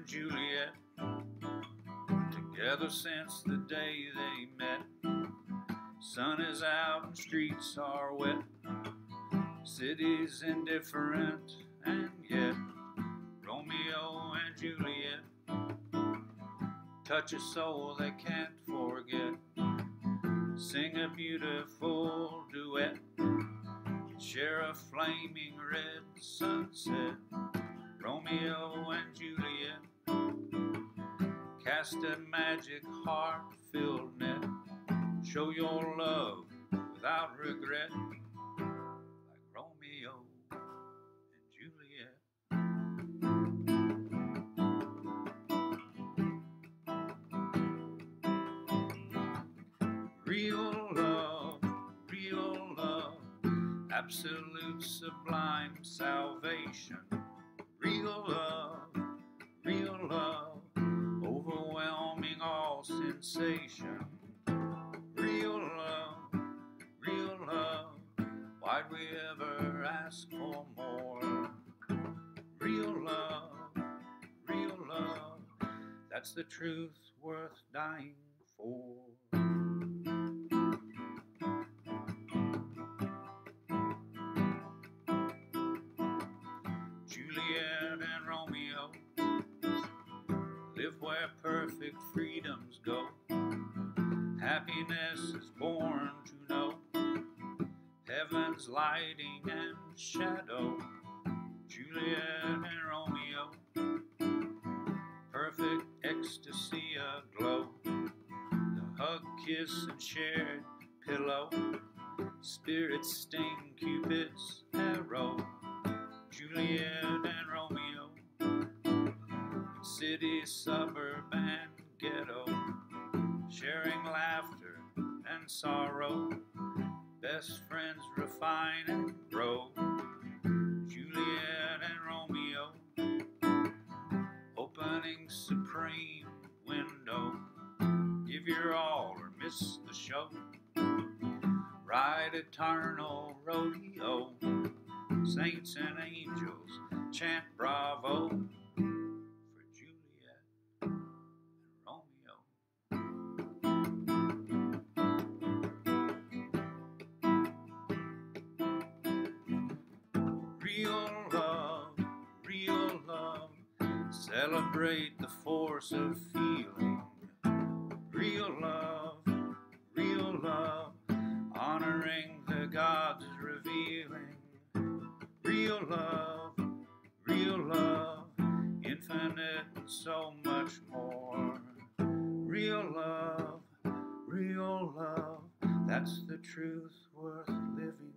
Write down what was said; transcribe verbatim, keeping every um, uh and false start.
and Juliet, together since the day they met. Sun is out and streets are wet, cities indifferent, and yet Romeo and Juliet touch a soul they can't forget. Sing a beautiful duet, share a flaming red sunset. Romeo and Juliet cast a magic heart-filled net. Show your love without regret, like Romeo and Juliet. Real love, real love, absolute sublime salvation. Real love, real love, overwhelming all sensation. Real love, real love, why'd we ever ask for more? Real love, real love, that's the truth worth dying for. Juliet and Romeo live where perfect freedoms go. Happiness is born to know heaven's lighting and shadow. Juliet and Romeo, perfect ecstasy aglow. The hug, kiss, and shared pillow, spirits sting Cupid's arrow. Juliet and Romeo, city, suburb, and ghetto, sharing laughter and sorrow, best friends refine and grow. Juliet and Romeo, opening supreme window, give your all or miss the show, ride eternal rodeo, saints and angels chant bravo for Juliet and Romeo. Real love, real love, celebrate the force of feeling. Real love, real love, honoring the gods revealing. Real love, real love, infinite and so much more. Real love, real love, that's the truth worth living